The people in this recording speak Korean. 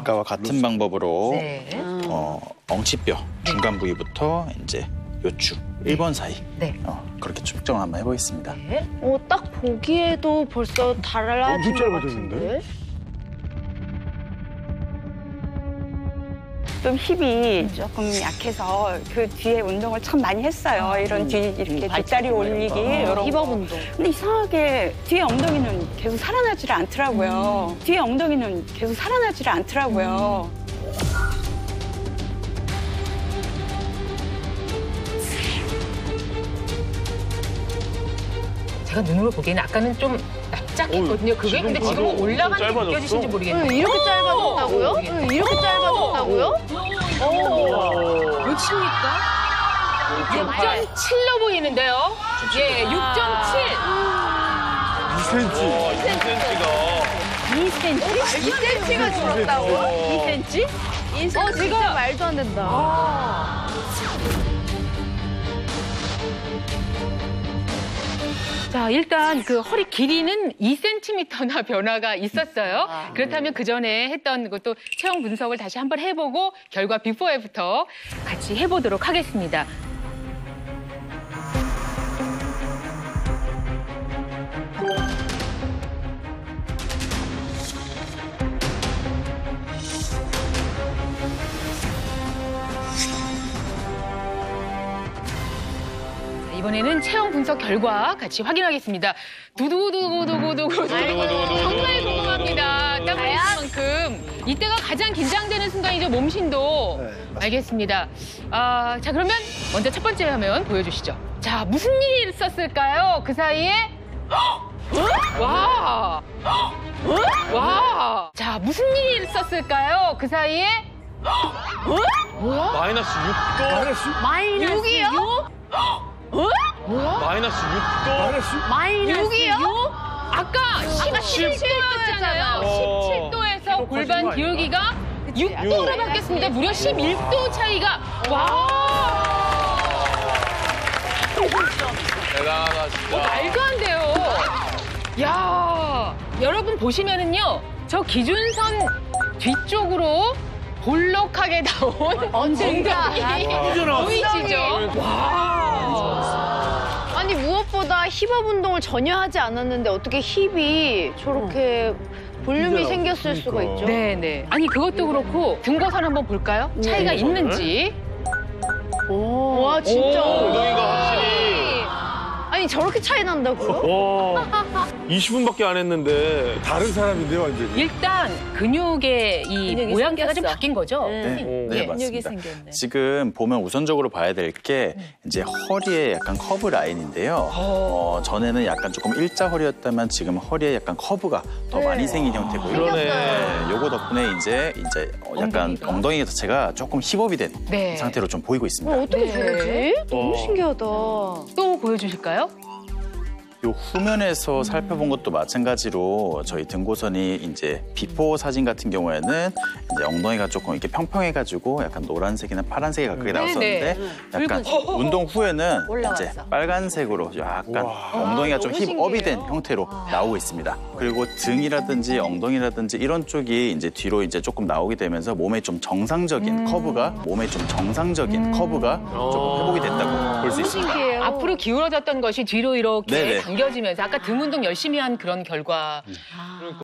아까와 같은 방법으로 네. 엉치뼈 중간 부위부터 이제 요추 1번 사이 네. 그렇게 측정을 한번 해보겠습니다. 네. 딱 보기에도 벌써 달라진 것 같은데? 좀 힙이 조금 약해서 그 뒤에 운동을 참 많이 했어요. 이런 뒤 이렇게 뒷다리 올리기 이런 거. 힙업 운동. 근데 이상하게 뒤에 엉덩이는 계속 살아나지를 않더라고요. 뒤에 엉덩이는 계속 살아나지를 않더라고요. 제가 눈으로 보기에는 아까는 좀 납작했거든요. 그게 근데 지금은 올라가는 게 느껴지신지 모르겠네요. 이렇게 짧아졌다고요? 이렇게 짧아졌다고요? 몇입니까? 6.7로 보이는데요. 예, 6.7. 2cm가 줄었다고? 2cm? 2cm? 진짜 말도 안 된다. 자, 일단 그 허리 길이는 2cm나 변화가 있었어요. 그렇다면 그 전에 했던 것도 체형 분석을 다시 한번 해보고 결과 비포 애프터 같이 해보도록 하겠습니다. 이번에는 체형 분석 결과 같이 확인하겠습니다. 두두두두두두두 정말 궁금합니다. 땀 흘릴 만큼 이때가 가장 긴장되는 순간이죠. 몸신도. 알겠습니다. 자, 그러면 먼저 첫 번째 화면 보여주시죠. 자, 무슨 일이 있었을까요? 그 사이에 와. 와. 자, 무슨 일이 있었을까요? 그 사이에 마이너스 6도? 마이너스 6이요? 마이너스 6도? 마이너스 6이요? 아까 17도였잖아요. 17도에서 골반 기울기가 6도로 바뀌었습니다. 무려 11도 차이가. 와. 대단하다, 진짜. 말도 안 돼요. 야, 여러분 보시면은요. 저 기준선 뒤쪽으로 볼록하게 나온 엉덩이 보이시죠? 와. 아니 무엇보다 힙업 운동을 전혀 하지 않았는데 어떻게 힙이 저렇게 볼륨이 생겼을 수가 있죠? 네네. 아니 그것도 그렇고 등거선 한번 볼까요? 차이가 있는지. 와 진짜. 엉덩이가 확실히. 아니 저렇게 차이 난다고요? 와, 20분밖에 안 했는데. 다른 사람인데요, 완전히. 일단 근육의 이 모양새가 좀 바뀐 거죠? 네, 맞습니다. 지금 보면 우선적으로 봐야 될 게 이제 허리에 약간 커브 라인인데요. 전에는 약간 조금 일자 허리였다면 지금 허리에 약간 커브가 더 많이 생긴 형태고요. 그러네. 요거 덕분에 이제 약간 엉덩이 자체가 조금 힙업이 된 네. 상태로 좀 보이고 있습니다. 어떻게 저러지? 너무 신기하다. 또 보여주실까요? 요 후면에서 살펴본 것도 마찬가지로 저희 등고선이 이제 비포 사진 같은 경우에는 이제 엉덩이가 조금 이렇게 평평해가지고 약간 노란색이나 파란색이 가깝게 나왔었는데 약간 운동 후에는 이제 빨간색으로 약간 엉덩이가 좀 힙업이 된 형태로 나오고 있습니다. 그리고 등이라든지 엉덩이라든지 이런 쪽이 이제 뒤로 이제 조금 나오게 되면서 몸에 좀 정상적인 커브가 조금 회복이 됐다고 볼 수 있습니다. 신기해요. 앞으로 기울어졌던 것이 뒤로 이렇게 네네. 당겨지면서 아까 등 운동 열심히 한 그런 결과.